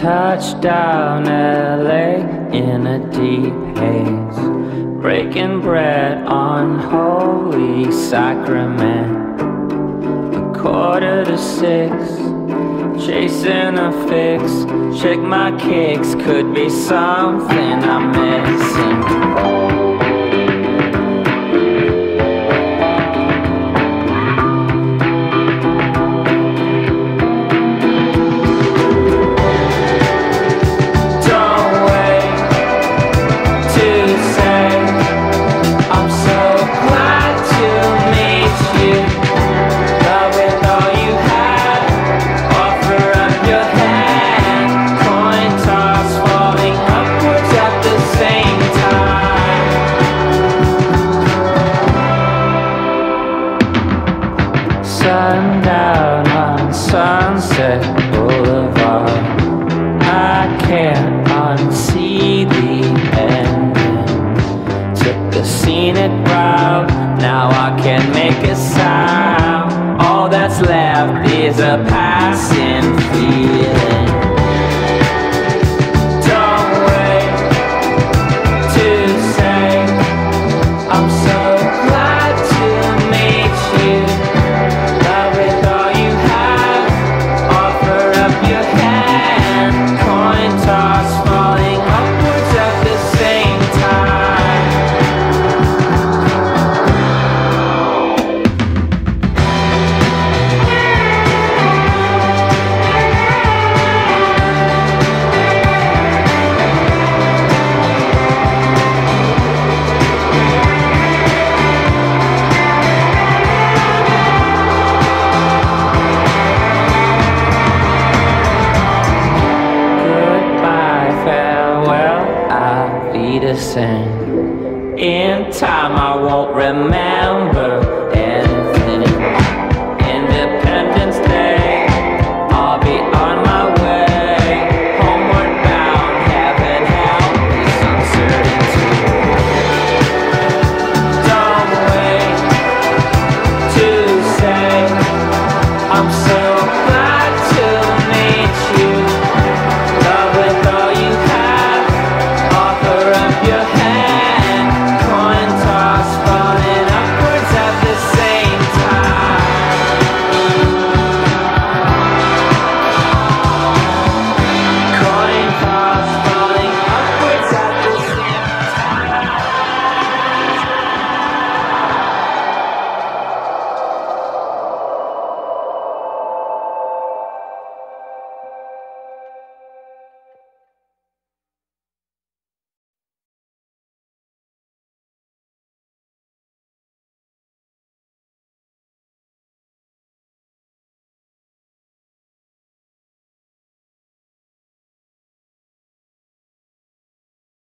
Touchdown LA in a deep haze, breaking bread on Holy Sacrament. 5:45, chasing a fix. Check my kicks, could be something I'm missing. Sundown on Sunset Boulevard, I can't unsee the ending. Took the scenic route, now I can't make a sound. All that's left is a passing feeling.